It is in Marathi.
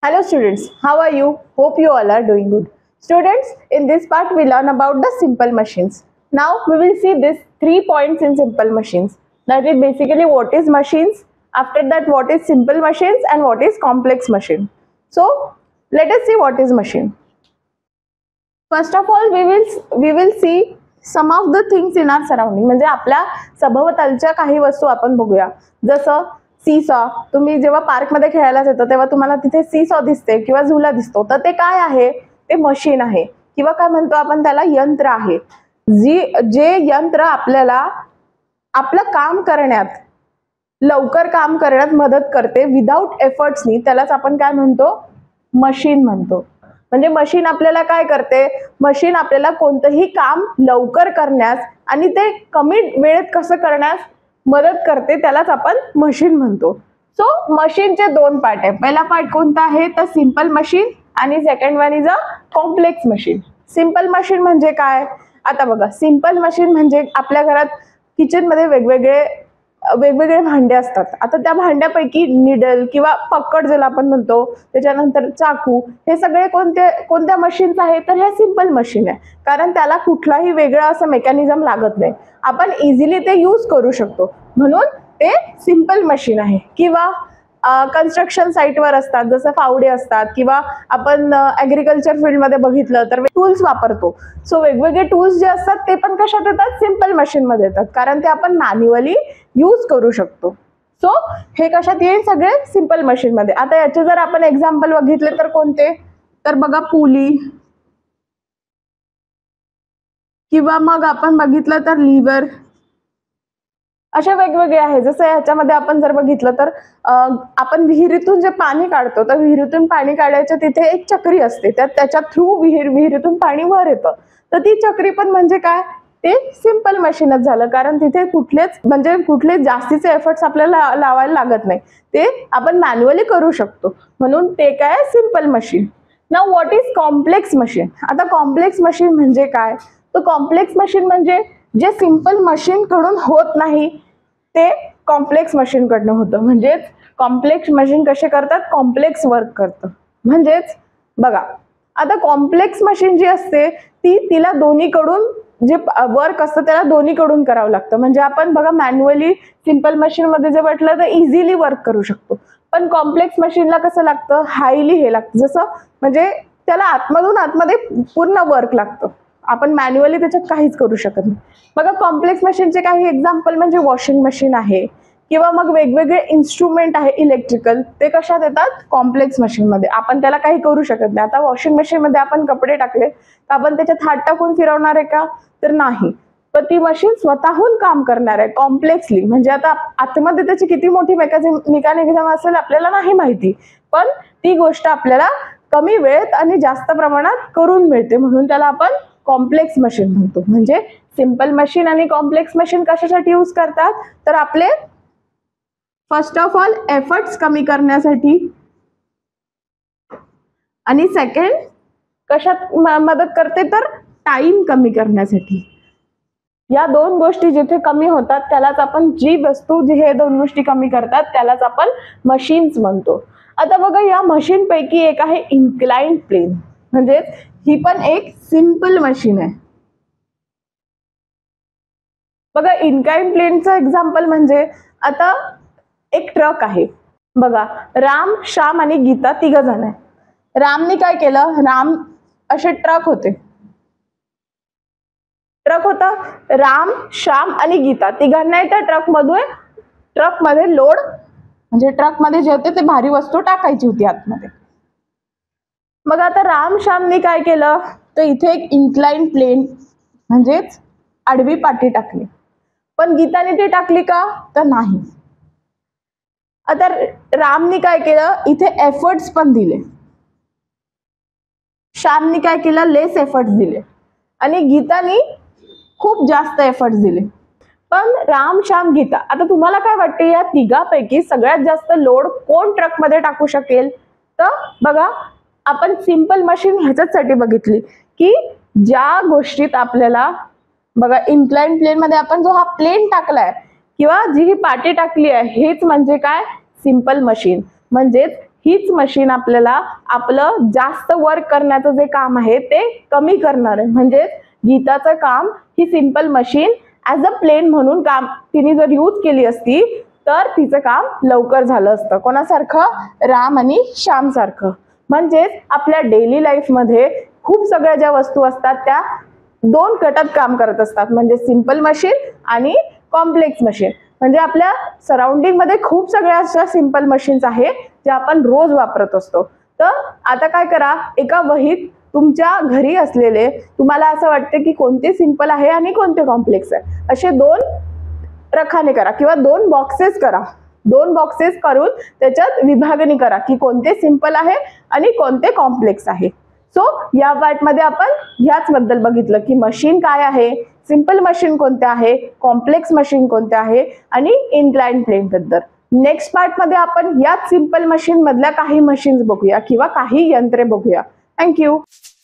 Hello students, how are you? Hope you all are doing good. Students, in this part we learn about the simple machines. Now we will see these 3 points in simple machines. That is basically what is machines, after that what is simple machines and what is complex machine. So let us see what is machine. First of all we will see some of the things in our surrounding. म्हणजे आपल्या सभोवतालच्या काही वस्तू आपण बघूया. जसं सीसॉ, तुम्ही जेव्हा पार्क मध्ये खेळायला जातो तेव्हा तुम्हाला तिथे सीसॉ दिसते किंवा झुला दिसतो, तर ते काय आहे? ते मशीन आहे किंवा काय म्हणतो आपण त्याला, यंत्र आहे. जे यंत्र आपल्याला आपलं काम करण्यात, लवकर काम करण्यात मदत करते विदाउट एफर्ट्सनी, त्यालाच आपण काय म्हणतो? मशीन म्हणतो. म्हणजे मशीन आपल्याला काय करते? मशीन आपल्याला कोणतंही काम लवकर करण्यास आणि ते कमी वेळेत कसं करण्यास मदत करते, त्यालाच आपण मशीन म्हणतो. सो मशीनचे 2 पार्ट आहे. पहिला पार्ट कोणता आहे? तर सिंपल मशीन आणि second one is a complex machine. Simple machine म्हणजे काय? आता बघा, सिंपल मशीन म्हणजे आपल्या घरात किचन मध्ये वेगवेगळे भांडे असतात. आता त्या भांड्यापैकी निडल किंवा पक्कड ज्याला आपण म्हणतो, त्याच्यानंतर चाकू, हे सगळे कोणत्या मशीन्स आहेत? तर हे सिंपल मशीन आहे. कारण त्याला कुठलाही वेगळा असं मेकॅनिझम लागत नाही, आपण इझिली ते यूज करू शकतो, म्हणून ते सिंपल मशीन आहे. किंवा कन्स्ट्रक्शन साईटवर असतात, जसं फावडे असतात, किंवा आपण ॲग्रिकल्चर फील्डमध्ये बघितलं तर टूल्स वापरतो. सो वेगवेगळे टूल्स जे असतात ते पण कशात येतात? सिंपल मशीनमध्ये येतात, कारण ते आपण मॅन्युअली यूज करू शकतो. सो हे कशात येईल? सगळे सिंपल मशीनमध्ये. आता याचे जर आपण एक्झाम्पल बघितले तर कोणते? तर बघा, पुली, किंवा मग आपण बघितलं तर लिव्हर, असे वेगवेगळे आहे. जसं ह्याच्यामध्ये आपण जर बघितलं तर आपण विहिरीतून जे पाणी काढतो, तर विहिरीतून पाणी काढायचं तिथे एक चक्री असते, त्याच्या थ्रू विहिरीतून पाणी वर येतं. तर ती चक्री पण म्हणजे काय? ते सिंपल मशीनच झालं, कारण तिथे कुठले जास्तीचे एफर्ट्स आपल्याला लावायला लागत नाही, ते आपण मॅन्युअली करू शकतो, म्हणून ते काय? Simple machine. Now what is complex machine? आता कॉम्प्लेक्स मशीन म्हणजे काय? तर कॉम्प्लेक्स मशीन म्हणजे जे सिंपल मशीन कडून होत नाही ते कॉम्प्लेक्स मशीन कडनं होतं. म्हणजेच कॉम्प्लेक्स मशीन कसे करतात? कॉम्प्लेक्स वर्क करतं. म्हणजेच बघा, आता कॉम्प्लेक्स मशीन जी असते तिला दोन्हीकडून जे वर्क असतं त्याला दोन्हीकडून करावं लागतं. म्हणजे आपण बघा, मॅन्युअली सिंपल मशीन मध्ये जे म्हटलं तर इझिली वर्क करू शकतो, पण कॉम्प्लेक्स मशीनला कसं लागतं? हायली हे लागतं. जसं म्हणजे त्याला आतमध्ये पूर्ण वर्क लागतं, आपण मॅन्युअली त्याच्यात काहीच करू शकत नाही. बघा, कॉम्प्लेक्स मशीनचे काही एक्झाम्पल म्हणजे वॉशिंग मशीन आहे, किंवा मग वेगवेगळे इन्स्ट्रुमेंट आहे इलेक्ट्रिकल, ते कशात येतात? कॉम्प्लेक्स मशीन मध्ये. आपण त्याला काही करू शकत नाही. आता वॉशिंग मशीन मध्ये आपण कपडे टाकले तर आपण त्याच्यात हात टाकून फिरवणार आहे का? तर नाही. पण ती मशीन स्वतःहून काम करणार आहे कॉम्प्लेक्सली. म्हणजे आता आतमध्ये त्याची किती मोठी मेकॅनिझम असेल आपल्याला नाही माहिती, पण ती गोष्ट आपल्याला कमी वेळेत आणि जास्त प्रमाणात करून मिळते, म्हणून त्याला आपण कॉम्प्लेक्स मशीन म्हणतो. म्हणजे सिंपल मशीन आणि कॉम्प्लेक्स मशीन कशासाठी यूज करतात? तर आपले फर्स्ट ऑफ ऑल एफर्ट्स कमी करण्यासाठी, आणि सेकंड कशात मदत करते? तर टाइम कमी करण्यासाठी. या 2 गोष्टी जिथे कमी होतात त्यालाच आपण, जी वस्तू जी हे 2 गोष्टी कमी करतात त्यालाच आपण मशीन्स म्हणतो. आता बघा, या मशीन पैकी एक आहे इन्क्लाइंड प्लेन. म्हणजे ही पण एक सिंपल मशीन आहे. बघा, इन्क्लाइंड प्लेनचं एक्झाम्पल म्हणजे आता एक ट्रक आहे. बघा, राम, श्याम आणि गीता 3 जण आहे. रामने काय केलं? राम असे ट्रक होता, राम, श्याम आणि गीता तिघांना त्या ट्रकमध्ये लोड, म्हणजे ट्रकमध्ये जे होते ते भारी वस्तू टाकायची होती आतमध्ये. मग आता राम, श्यामने काय केलं? तर इथे एक इन्क्लाइंड प्लेन म्हणजेच आडवी पाटी टाकली. पण गीताने ती टाकली का? तर नाही. आता रामने काय केलं? इथे एफर्ट्स पण दिले. श्यामने काय केलं? लेस एफर्ट्स दिले. आणि गीताने खूप जास्त एफर्ट्स दिले. पण राम, श्याम, गीता, आता तुम्हाला काय वाटते? या तिघांपैकी सगळ्यात जास्त लोड कोण ट्रक मध्ये टाकू शकेल? तर बघा, आपण सिंपल मशीन ह्याच्यासाठी बघितली की ज्या गोष्टीत आपल्याला, बघा, इन्क्लाइंड प्लेन मध्ये आपण जो हा प्लेन टाकलाय किंवा जी ही पाटी टाकली आहे, हेच म्हणजे काय? Simple machine. म्हणजेच हीच मशीन आपल्याला आपलं जास्त वर्क करण्याचं जे काम आहे ते कमी करणार आहे. म्हणजे गीताचं काम ही simple machine as a plane म्हणून काम तिने जर यूज केली असती तर तिचं काम लवकर झालं असतं. कोणासारखं? राम आणि श्याम सारखं. म्हणजेच आपल्या डेली लाईफमध्ये खूप सगळ्या ज्या वस्तू असतात त्या दोन गटात काम करत असतात. म्हणजे सिंपल मशीन आणि कॉम्प्लेक्स मशीन. म्हणजे आपल्या सराउंडिंग मध्ये खूप सगळ्या अशा सिंपल मशीन्स आहेत ज्या आपण रोज वापरत असतो. तर आता काय करा, एका वहीत तुमच्या घरी असलेले तुम्हाला असं वाटतं की कोणते सिंपल आहे आणि कोणते कॉम्प्लेक्स आहे असे दोन रखाने करा किंवा दोन बॉक्सेस करा. दोन बॉक्सेस करून त्याच्यात विभागणी करा की कोणते सिंपल आहे आणि कोणते कॉम्प्लेक्स आहे. सो या पार्ट मध्ये आपण ह्याच बद्दल बघितलं की मशीन काय आहे, सिंपल मशीन कोणते आहे, कॉम्प्लेक्स मशीन कोणते आहे आणि इनक्लाइंड प्लेन बद्दल. नेक्स्ट पार्ट मध्ये आपण याच सिंपल मशीन मधल्या काही मशीन्स बघूया किंवा काही यंत्रे बघूया. थँक्यू.